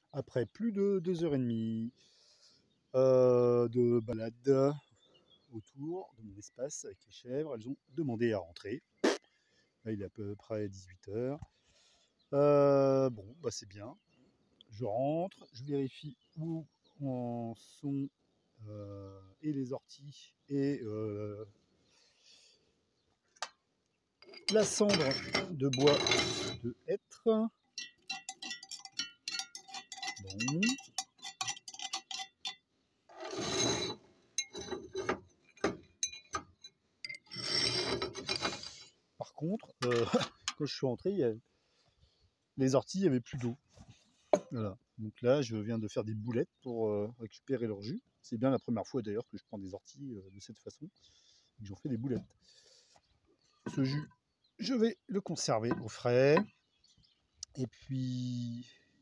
Après plus de 2 h 30 de balade autour de mon espace avec les chèvres, elles ont demandé à rentrer. Là, il est à peu près 18 h. Bon, bah c'est bien. Je rentre, je vérifie où en sont et les orties et la cendre de bois de hêtre. Bon. Par contre, quand je suis rentré, les orties, il n'y avait plus d'eau. Voilà. Donc là, je viens de faire des boulettes pour récupérer leur jus. C'est bien la première fois d'ailleurs que je prends des orties de cette façon. Et que j'en fais des boulettes. Ce jus, je vais le conserver au frais. Et puis,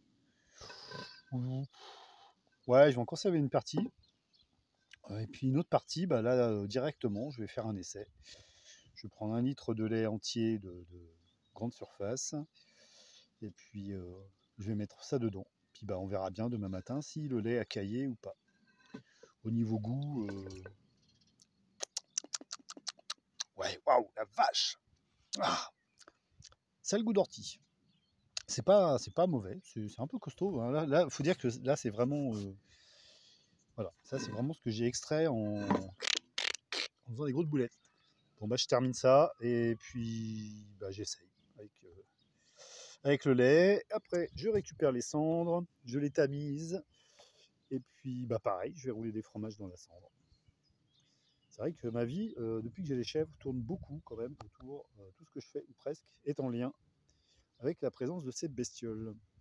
ouais, je vais en conserver une partie. Et puis une autre partie, bah là, directement, je vais faire un essai. Je vais prendre 1 litre de lait entier de grande surface. Et puis, je vais mettre ça dedans. Puis bah, on verra bien demain matin si le lait a caillé ou pas. Au niveau goût, ouais, waouh, la vache! Ah, ça a le goût d'ortie. C'est pas mauvais, c'est un peu costaud, hein. Là, faut dire que là, c'est vraiment, voilà, ça, c'est vraiment ce que j'ai extrait en faisant des grosses boulettes. Bon, bah, je termine ça et puis, bah, j'essaye avec le lait. Après, je récupère les cendres, je les tamise et puis, bah, pareil, je vais rouler des fromages dans la cendre. C'est vrai que ma vie, depuis que j'ai les chèvres, tourne beaucoup quand même autour, tout ce que je fais ou presque est en lien avec la présence de ces bestioles.